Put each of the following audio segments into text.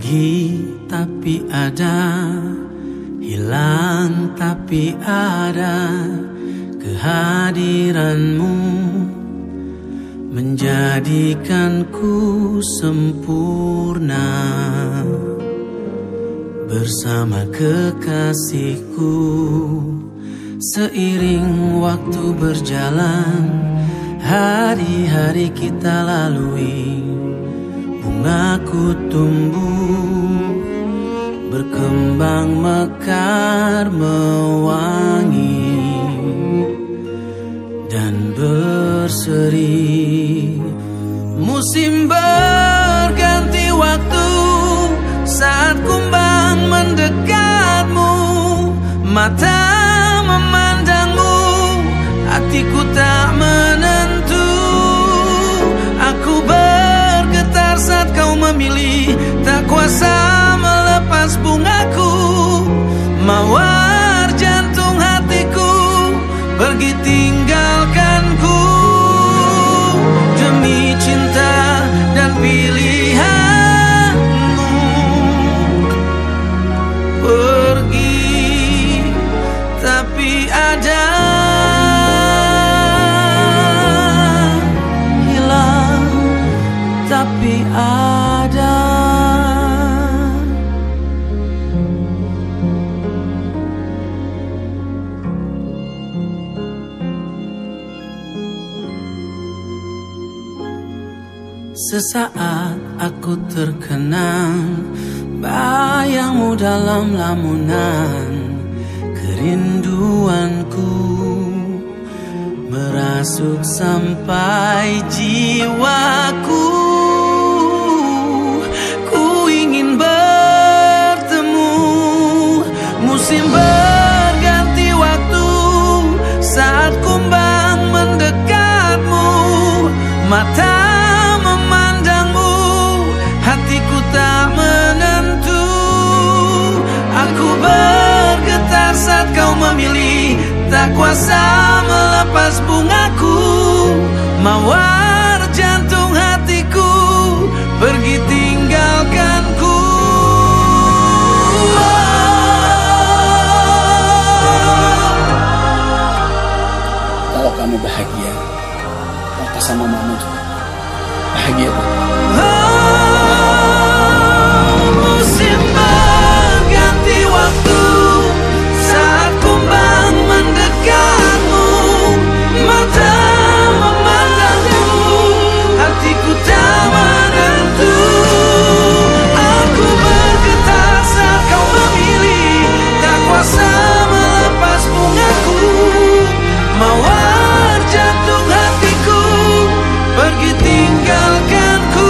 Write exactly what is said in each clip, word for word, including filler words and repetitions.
Pergi tapi ada, hilang tapi ada. Kehadiranmu menjadikanku sempurna. Bersama kekasihku, seiring waktu berjalan, hari-hari kita lalui. Bungaku tumbuh, berkembang mekar mewangi dan berseri. Musim berganti waktu, saat kumbang mendekatmu. Mata memandangmu, hatiku tak menentu. Aku bergetar saat kau memilih, tak kuasa melepas bungaku. Mawar jantung hatiku pergi tinggalkanku. Demi cinta dan pilihanmu, pergi tapi ada, hilang tapi ada. Sesaat aku terkenang, bayangmu dalam lamunan. Kerinduanku merasuk sampai jiwaku. Ku ingin bertemu. Musim berganti waktu, saat kumbang mendekatmu. Mata memandangmu, hatiku tak menentu. Aku bergetar saat kau memilih, tak kuasa melepas bungaku. Mawar jantung hatiku pergi tinggalkanku. Kalau kamu bahagia, maka sama mama juga bahagia. Musim berganti waktu, saat kumbang mendekatmu. Mata memandangmu, hatiku tak menentu. Aku bergetar saat kau memilih, tak kuasa melepas bungaku. Mawar jantung hatiku pergi tinggalkanku.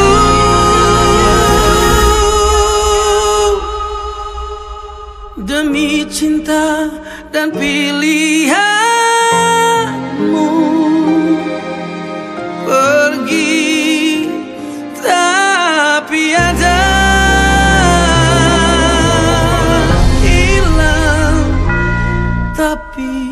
Demi cinta dan pilihanmu, pergi tapi ada, hilang tapi